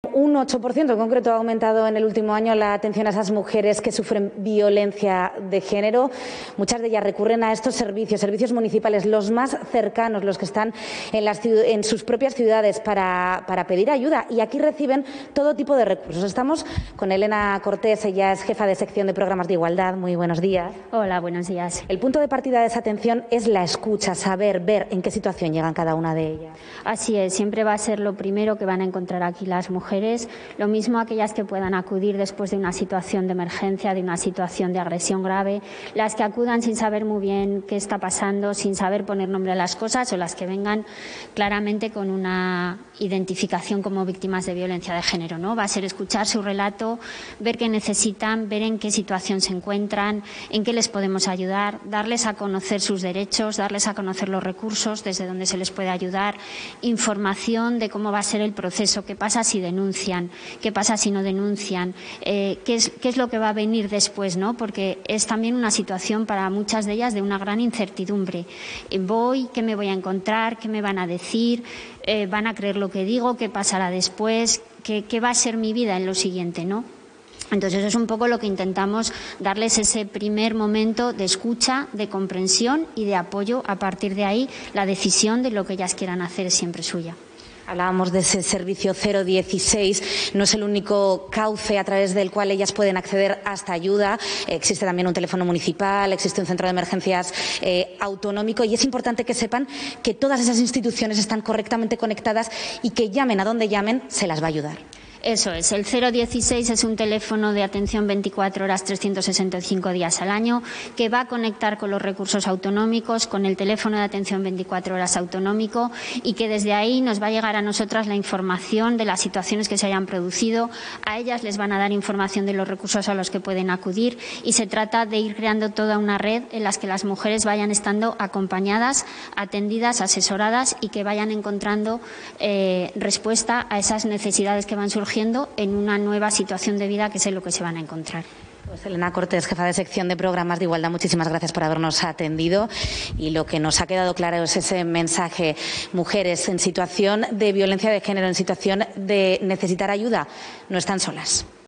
un 8% en concreto ha aumentado en el último año la atención a esas mujeres que sufren violencia de género. Muchas de ellas recurren a estos servicios municipales, los más cercanos, los que están en sus propias ciudades para pedir ayuda. Y aquí reciben todo tipo de recursos. Estamos con Elena Cortés, ella es jefa de sección de programas de igualdad. Muy buenos días. Hola, buenos días. El punto de partida de esa atención es la escucha, saber, ver en qué situación llegan cada una de ellas. Así es, siempre va a ser lo primero que van a encontrar aquí las mujeres, lo mismo aquellas que puedan acudir después de una situación de emergencia, de una situación de agresión grave, las que acudan sin saber muy bien qué está pasando, sin saber poner nombre a las cosas, o las que vengan claramente con una identificación como víctimas de violencia de género, ¿no? Va a ser escuchar su relato, ver qué necesitan, ver en qué situación se encuentran, en qué les podemos ayudar, darles a conocer sus derechos, darles a conocer los recursos desde donde se les puede ayudar, información de cómo va a ser el proceso, qué pasa si denuncian, qué pasa si no denuncian, qué es lo que va a venir después, ¿no? Porque es también una situación para muchas de ellas de una gran incertidumbre. ¿Qué me voy a encontrar? ¿Qué me van a decir? ¿Van a creer lo que digo? ¿Qué pasará después? ¿Qué va a ser mi vida en lo siguiente, ¿no? Entonces, eso es un poco lo que intentamos, darles ese primer momento de escucha, de comprensión y de apoyo. A partir de ahí, la decisión de lo que ellas quieran hacer es siempre suya. Hablábamos de ese servicio 016, no es el único cauce a través del cual ellas pueden acceder a esta ayuda. Existe también un teléfono municipal, existe un centro de emergencias autonómico, y es importante que sepan que todas esas instituciones están correctamente conectadas y que llamen a donde llamen, se las va a ayudar. Eso es, el 016 es un teléfono de atención 24 horas, 365 días al año, que va a conectar con los recursos autonómicos, con el teléfono de atención 24 horas autonómico, y que desde ahí nos va a llegar a nosotras la información de las situaciones que se hayan producido. A ellas les van a dar información de los recursos a los que pueden acudir, y se trata de ir creando toda una red en la que las mujeres vayan estando acompañadas, atendidas, asesoradas, y que vayan encontrando respuesta a esas necesidades que van surgiendo en una nueva situación de vida, que es en lo que se van a encontrar. Pues Elena Cortés, jefa de sección de programas de igualdad, muchísimas gracias por habernos atendido, y lo que nos ha quedado claro es ese mensaje: mujeres en situación de violencia de género, en situación de necesitar ayuda, no están solas.